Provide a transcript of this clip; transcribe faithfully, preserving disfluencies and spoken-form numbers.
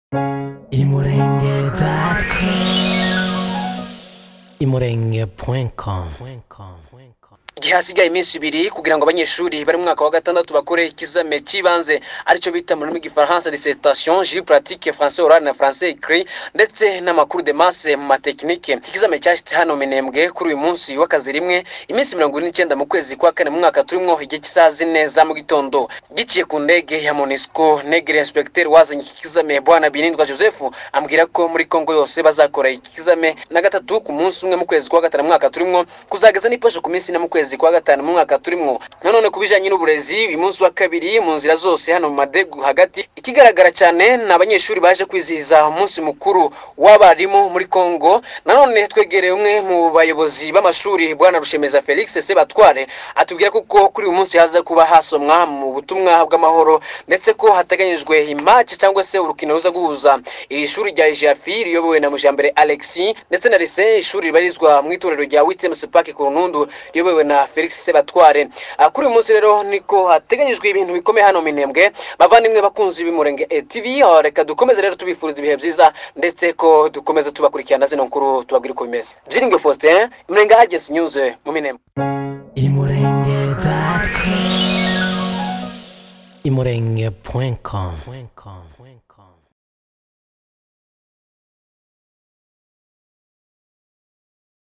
imurenge dot com imurenge point com. Igihe hasigaye iminsi ibiri kugira ngo abanyeshuri bari mu mwaka wa gatandatu bakore ikizame cy'ibanze aricyo bita mu rurimi rw'igifaransa dissertation J pratique français oral na français écrit ndetse n'amakuru de masse mu matekinike. Ikizame cyashitse hano Minembwe kuri uyu munsi w'akazi rimwe iminsi mirongo ine n'icyenda mu kwezi kwa kane mu mwaka turimo igihe cy'isaha zine za mu gitondo giciye ku ndege ya Monisco. Negre inspecteur wazanye iki kizame bwana Binindwa Joseph ambwira ko muri Kongo yose bazakora iki kizame na gatatu ku munsi umwe mu kwezi kwa gatanu mu mwaka turimo kuzageza n'iposho ku minsi na mu kwezi kwa gatanu mu mwaka turimo. Nanone kubijanye n'uburezi uyu munsi wa kabiri mu nzira zose hano mu madegu hagati ikigaragara cyane n'abanyeshuri baje kwizihiza umunsi mukuru w'abarimu muri Kongo. Nanone twegereye umwe mu bayobozi b'amashuri bwana Rushemeza Felix Sebatware atubwira kuko kuri uyu munsi haza kuba hasomwa mu butumwa bw'amahoro ndetse ko hateganyijwe imatch cyangwa se urukino ruza guhuza ishuri rya Jafi riyobowe na Mujambere Alexis ndetse na Lycée ishuri ribarizwa mu itorero rya Witem Park ku Runundu riyobowe na Felix Sebatware. Kuri uyu munsi rero niko hateganyijwe ibintu bikomeye hano Minembwe. Bavandimwe bakunzi b'Imurenge T V, reka dukomeze rero tubifuriza ibihe byiza ndetse ko dukomeze tubakurikirana zino nkuru tubabwira uko bimeze. Byiringwe Faustin, Imurenge Agence News mu Minembwe. imurenge dot com imurenge point com.